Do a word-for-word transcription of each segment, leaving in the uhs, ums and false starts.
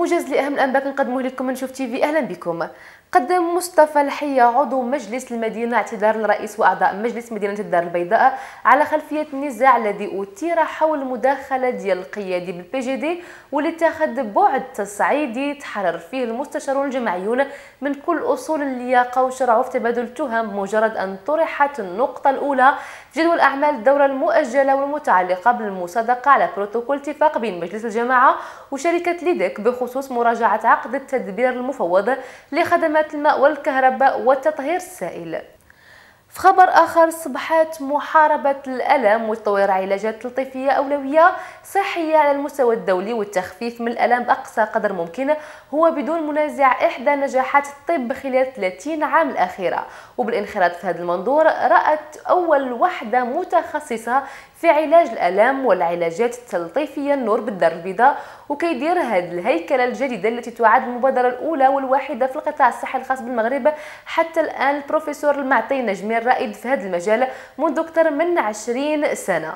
موجز لاهم الانباء كنقدموه لكم من شوف تيفي. اهلا بكم. قدم مصطفى الحية عضو مجلس المدينة اعتذار للرئيس وأعضاء مجلس مدينة الدار البيضاء على خلفية النزاع الذي أثير حول المداخلة ديال القيادي بالبي جي دي واللي اتخذ بعد تصعيدي تحرر فيه المستشارون الجماعيون من كل أصول اللياقة وشرعوا في تبادل التهم بمجرد أن طرحت النقطة الأولى في جدول أعمال الدورة المؤجلة والمتعلقة بالمصادقة على بروتوكول اتفاق بين مجلس الجماعة وشركة ليدك بخصوص مراجعة عقد التدبير المفوض لخدمات الماء والكهرباء والتطهير السائل. في خبر آخر، أصبحت محاربة الألم وتطوير علاجات تلطيفية أولوية صحية على المستوى الدولي، والتخفيف من الألم بأقصى قدر ممكن هو بدون منازع إحدى نجاحات الطب خلال ثلاثين عام الأخيرة. وبالانخراط في هذا المنظور، رأت أول وحدة متخصصة في علاج الألم والعلاجات التلطيفية النور بالدار البيضاء، وكيدير هذه الهيكلة الجديدة التي تعد المبادرة الأولى والواحدة في القطاع الصحي الخاص بالمغرب حتى الآن البروفيسور المعطي نجمي الرائد في هذا المجال منذ أكثر من عشرين سنة.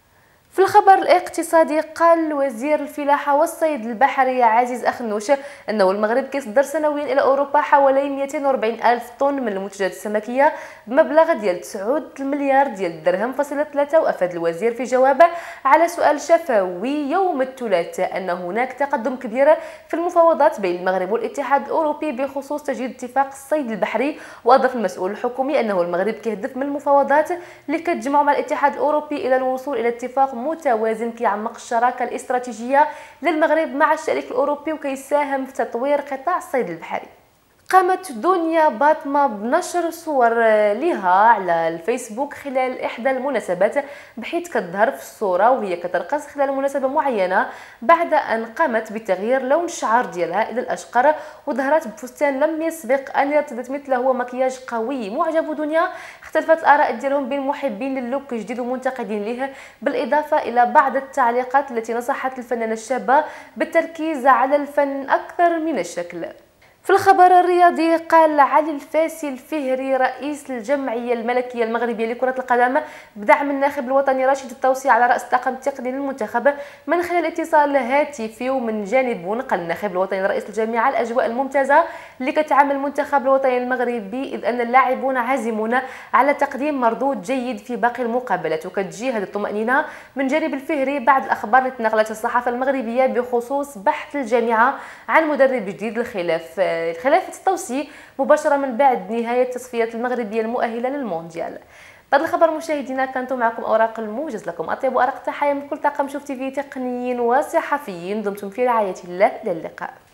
في الخبر الاقتصادي، قال وزير الفلاحة والصيد البحري عزيز أخنوش أنه المغرب كيصدر سنويا إلى أوروبا حوالي مئتين وأربعين ألف طن من المنتجات السمكية بمبلغ ديال تسعة مليار ديال الدرهم فاصلة ثلاثة. وأفاد الوزير في جوابه على سؤال شفوي يوم الثلاثاء أن هناك تقدم كبير في المفاوضات بين المغرب والاتحاد الأوروبي بخصوص تجديد اتفاق الصيد البحري. وأضاف المسؤول الحكومي أنه المغرب كيهدف من المفاوضات اللي كتجمع مع الاتحاد الأوروبي إلى الوصول إلى اتفاق متوازن كيعمق الشراكه الاستراتيجيه للمغرب مع الشريك الاوروبي وكيساهم في تطوير قطاع الصيد البحري. قامت دنيا باطمة بنشر صور لها على الفيسبوك خلال إحدى المناسبات، بحيث كتظهر في الصورة وهي كترقص خلال مناسبة معينة بعد أن قامت بتغيير لون الشعر ديالها إلى الأشقر، وظهرت بفستان لم يسبق أن ارتدت مثله ومكياج قوي. معجب دنيا اختلفت الآراء ديالهم بين محبين للوك الجديد ومنتقدين له، بالإضافة إلى بعض التعليقات التي نصحت الفنانة الشابة بالتركيز على الفن أكثر من الشكل. في الخبر الرياضي، قال علي الفاسي الفهري رئيس الجمعية الملكية المغربية لكرة القدم بدعم الناخب الوطني راشد الطوسي على رأس الطاقم التقني للمنتخب من خلال اتصال هاتفي ومن جانب ونقل الناخب الوطني لرئيس الجامعة الأجواء الممتازة اللي كتعامل المنتخب الوطني المغربي، إذ أن اللاعبون عازمون على تقديم مردود جيد في باقي المقابلات. وكتجي هذه الطمأنينة من جانب الفهري بعد الأخبار اللي تناقلت الصحافة المغربية بخصوص بحث الجامعة عن مدرب جديد الخلاف خلافة الطوسي مباشرة من بعد نهاية التصفيات المغربية المؤهلة للمونديال. بعد الخبر مشاهدينا، كانت معكم أوراق الموجز. لكم أطيب وأرق تحايا من كل طاقم شوف تيفي تقنيين وصحفيين. دمتم في رعاية الله، إلى اللقاء.